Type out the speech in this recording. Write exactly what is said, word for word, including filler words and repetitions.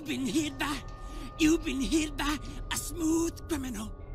been hit by, you've been hit by a smooth criminal.